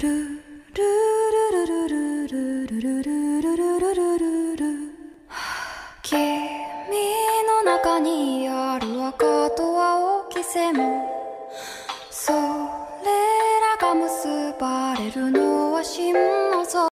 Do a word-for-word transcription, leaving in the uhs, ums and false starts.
君の中にある赤と青き線それらが結ばれるのは真の空